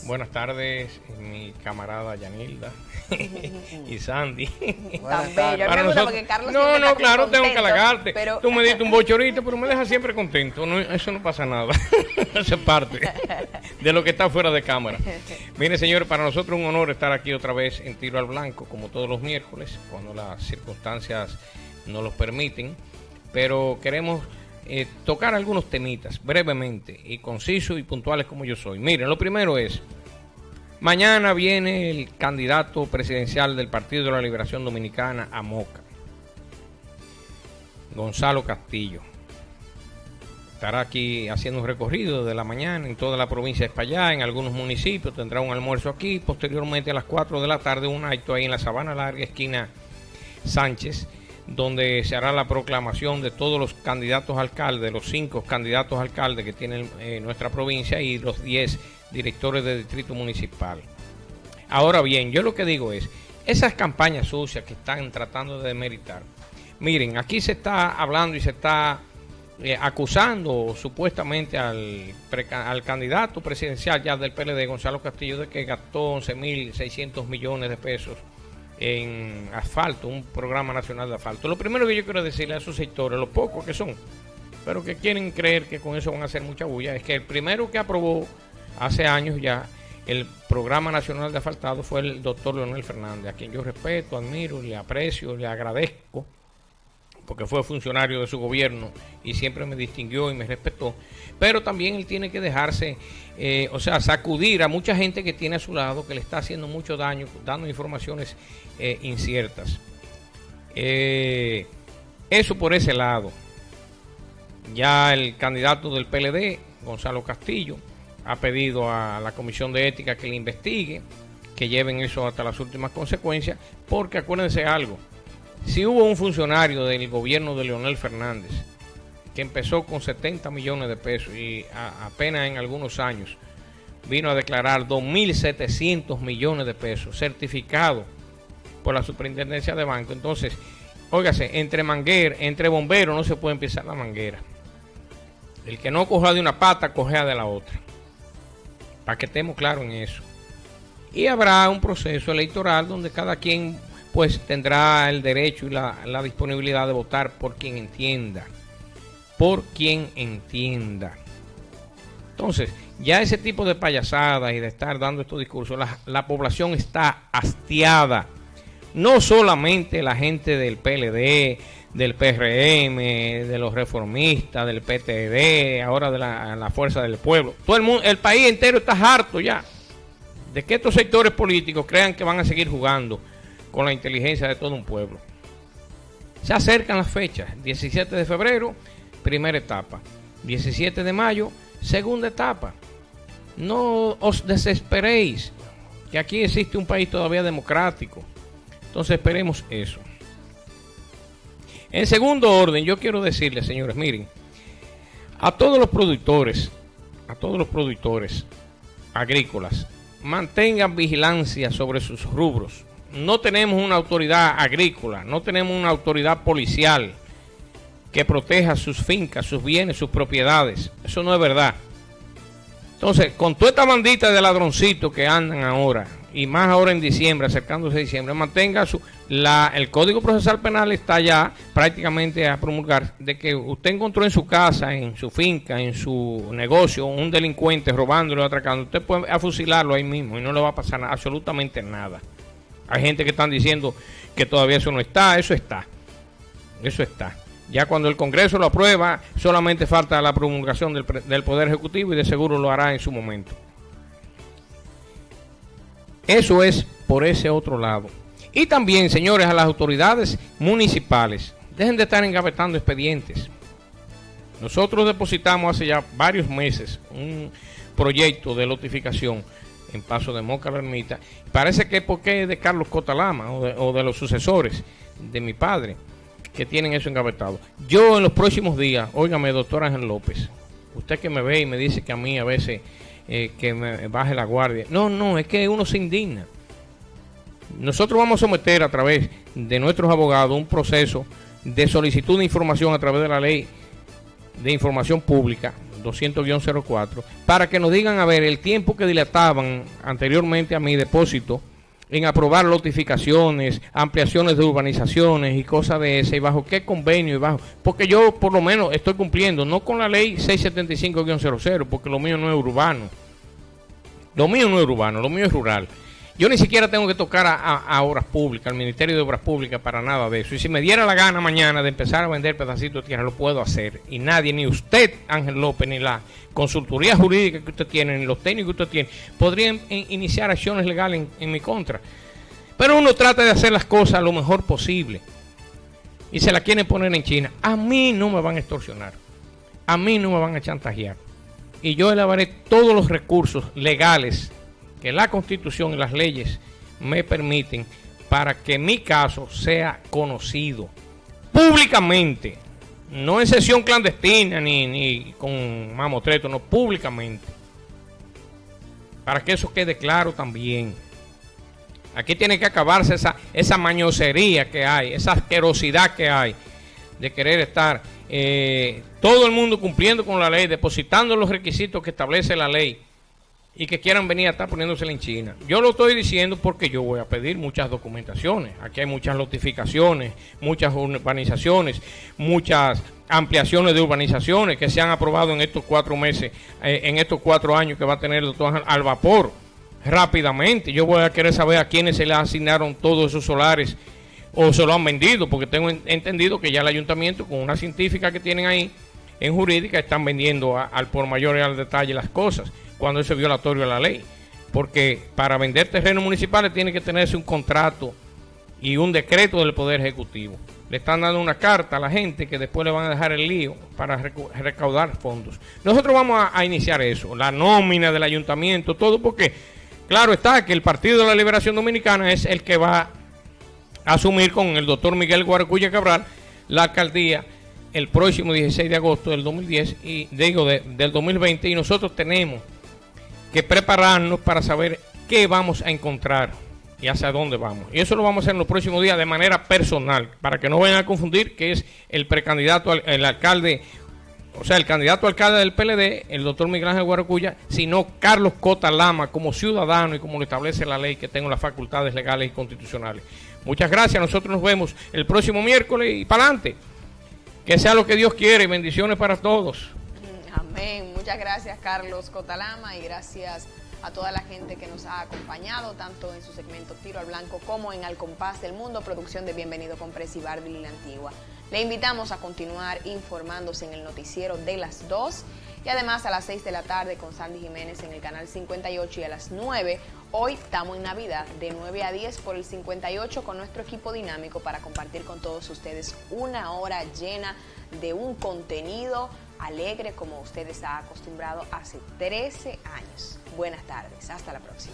Buenas tardes, mi camarada Yanilda y Sandy. Tan bello. Para nosotros, porque Carlos no, claro, contento, tengo que halagarte. pero... Tú me diste un bochorito, pero me dejas siempre contento. No, eso no pasa nada. Eso es parte de lo que está fuera de cámara. Mire, señores, para nosotros es un honor estar aquí otra vez en Tiro al Blanco, como todos los miércoles, cuando las circunstancias nos lo permiten. Pero queremos tocar algunos temitas brevemente y concisos y puntuales como yo soy. Miren, lo primero es, mañana viene el candidato presidencial del Partido de la Liberación Dominicana a Moca, Gonzalo Castillo. Estará aquí haciendo un recorrido de la mañana en toda la provincia de Espaillá, en algunos municipios, tendrá un almuerzo aquí, posteriormente a las 4 de la tarde un acto ahí en la Sabana Larga, esquina Sánchez, donde se hará la proclamación de todos los candidatos a alcalde, los 5 candidatos a alcalde que tiene nuestra provincia y los 10 directores de distrito municipal. Ahora bien, yo lo que digo es, esas campañas sucias que están tratando de demeritar, miren, aquí se está hablando y se está acusando supuestamente al candidato presidencial ya del PLD, Gonzalo Castillo, de que gastó 11.600 millones de pesos en asfalto, un programa nacional de asfalto. Lo primero que yo quiero decirle a esos sectores, lo pocos que son, pero que quieren creer que con eso van a hacer mucha bulla, es que el primero que aprobó hace años ya el programa nacional de asfaltado fue el doctor Leonel Fernández, a quien yo respeto, admiro, le aprecio, le agradezco, porque fue funcionario de su gobierno y siempre me distinguió y me respetó, pero también él tiene que dejarse, sacudir a mucha gente que tiene a su lado, que le está haciendo mucho daño, dando informaciones inciertas. Eso por ese lado. Ya el candidato del PLD, Gonzalo Castillo, ha pedido a la Comisión de Ética que le investigue, que lleven eso hasta las últimas consecuencias, porque acuérdense algo, si hubo un funcionario del gobierno de Leonel Fernández que empezó con 70 millones de pesos y apenas en algunos años vino a declarar 2.700 millones de pesos certificado por la superintendencia de banco, entonces, óigase, entre bomberos no se puede empezar la manguera. El que no coja de una pata, cojea de la otra, para que estemos claros en eso. Y habrá un proceso electoral donde cada quien pues tendrá el derecho y la disponibilidad de votar por quien entienda. Entonces, ya ese tipo de payasadas y de estar dando estos discursos, la población está hastiada. No solamente la gente del PLD, del PRM, de los reformistas, del PTD, ahora de la Fuerza del Pueblo. Todo el mundo, el país entero está harto ya de que estos sectores políticos crean que van a seguir jugando con la inteligencia de todo un pueblo. Se acercan las fechas, 17 de febrero, primera etapa, 17 de mayo, segunda etapa. No os desesperéis, que aquí existe un país todavía democrático, entonces esperemos eso. En segundo orden, yo quiero decirles, señores, miren, a todos los productores agrícolas, mantengan vigilancia sobre sus rubros. No tenemos una autoridad agrícola, no tenemos una autoridad policial que proteja sus fincas, sus bienes, sus propiedades. Eso no es verdad. Entonces, con toda esta bandita de ladroncitos que andan ahora, y más ahora en diciembre, acercándose a diciembre, mantenga el Código Procesal Penal está ya prácticamente a promulgar, de que usted encontró en su casa, en su finca, en su negocio, un delincuente robándolo, atracando, usted puede fusilarlo ahí mismo y no le va a pasar absolutamente nada. Hay gente que están diciendo que todavía eso no está, eso está. Ya cuando el Congreso lo aprueba, solamente falta la promulgación del Poder Ejecutivo y de seguro lo hará en su momento. Eso es por ese otro lado. Y también, señores, a las autoridades municipales, dejen de estar engavetando expedientes. Nosotros depositamos hace ya varios meses un proyecto de lotificación en Paso de Moca, la Ermita. Parece que es porque es de Carlos Cotalama o de los sucesores de mi padre que tienen eso engavetado. Yo en los próximos días, óigame, doctor Ángel López, usted que me ve y me dice que a mí a veces que me baje la guardia. No, es que uno se indigna. Nosotros vamos a someter a través de nuestros abogados un proceso de solicitud de información a través de la ley de información pública, 200-04, para que nos digan, a ver, el tiempo que dilataban anteriormente a mi depósito en aprobar notificaciones, ampliaciones de urbanizaciones y cosas de ese, y bajo qué convenio y bajo, porque yo por lo menos estoy cumpliendo, no con la ley 675-00, porque lo mío no es urbano, lo mío es rural. Yo ni siquiera tengo que tocar a Obras Públicas, al Ministerio de Obras Públicas, para nada de eso. Y si me diera la gana mañana de empezar a vender pedacitos de tierra, lo puedo hacer. Y nadie, ni usted, Ángel López, ni la consultoría jurídica que usted tiene, ni los técnicos que usted tiene, podrían iniciar acciones legales en mi contra. Pero uno trata de hacer las cosas lo mejor posible. Y se la quieren poner en China. A mí no me van a extorsionar. A mí no me van a chantajear. Y yo elevaré todos los recursos legales que la Constitución y las leyes me permiten para que mi caso sea conocido públicamente, no en sesión clandestina ni con mamotreto, no, públicamente, para que eso quede claro también. Aquí tiene que acabarse esa mañosería que hay, esa asquerosidad que hay de querer estar todo el mundo cumpliendo con la ley, depositando los requisitos que establece la ley, y que quieran venir a estar poniéndosela en China. Yo lo estoy diciendo porque yo voy a pedir muchas documentaciones. Aquí hay muchas notificaciones, muchas urbanizaciones, muchas ampliaciones de urbanizaciones que se han aprobado en estos 4 meses, en estos 4 años que va a tener el doctor al vapor, rápidamente. Yo voy a querer saber a quiénes se les asignaron todos esos solares o se lo han vendido, porque tengo entendido que ya el ayuntamiento, con una científica que tienen ahí en jurídica, están vendiendo al por mayor y al detalle las cosas, cuando eso es violatorio a la ley, porque para vender terrenos municipales tiene que tenerse un contrato y un decreto del Poder Ejecutivo. Le están dando una carta a la gente que después le van a dejar el lío para recaudar fondos. Nosotros vamos a iniciar eso, la nómina del ayuntamiento, todo, porque claro está que el Partido de la Liberación Dominicana es el que va a asumir con el doctor Miguel Guaracuya Cabral la alcaldía el próximo 16 de agosto del 2010 y del 2020, y nosotros tenemos que prepararnos para saber qué vamos a encontrar y hacia dónde vamos. Y eso lo vamos a hacer en los próximos días de manera personal, para que no vayan a confundir que es el precandidato, el alcalde, o sea, el candidato a alcalde del PLD, el doctor Miguel Ángel Guaracuya, sino Carlos Cota Lama, como ciudadano y como lo establece la ley, que tengo las facultades legales y constitucionales. Muchas gracias, nosotros nos vemos el próximo miércoles y para adelante. Que sea lo que Dios quiere. Bendiciones para todos. Amén. Muchas gracias, Carlos Cota Lama, y gracias a toda la gente que nos ha acompañado, tanto en su segmento Tiro al Blanco como en Al Compás del Mundo, producción de Bienvenido con Presi Barbie y La Antigua. Le invitamos a continuar informándose en el noticiero de las 2 y además a las 6 de la tarde con Sandy Jiménez en el canal 58 y a las 9. Hoy estamos en Navidad, de 9 a 10 por el 58 con nuestro equipo dinámico para compartir con todos ustedes una hora llena de un contenido alegre como usted está acostumbrado hace 13 años. Buenas tardes, hasta la próxima.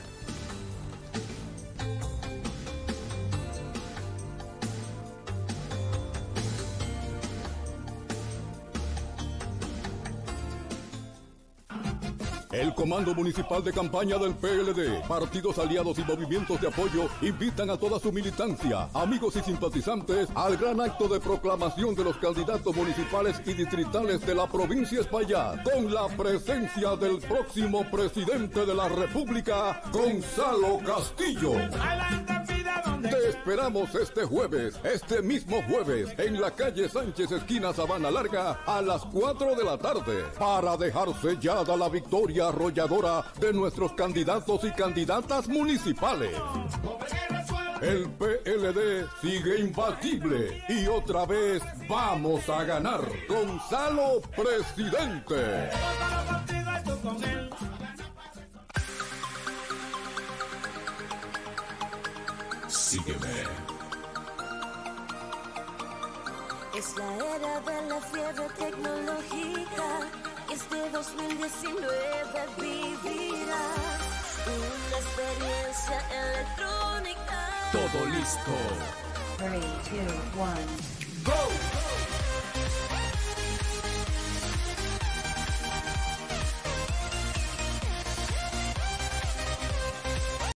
El Comando Municipal de Campaña del PLD, partidos aliados y movimientos de apoyo invitan a toda su militancia, amigos y simpatizantes al gran acto de proclamación de los candidatos municipales y distritales de la provincia Espaillat, con la presencia del próximo presidente de la República, Gonzalo Castillo. Te esperamos este mismo jueves, en la calle Sánchez, esquina Sabana Larga, a las 4 de la tarde, para dejar sellada la victoria arrolladora de nuestros candidatos y candidatas municipales. El PLD sigue imbatible y otra vez vamos a ganar. Gonzalo, presidente. Sígueme. Es la era de la fiebre tecnológica. Este 2019 vivirás una experiencia electrónica. Todo listo. 3, 2, 1, ¡Go!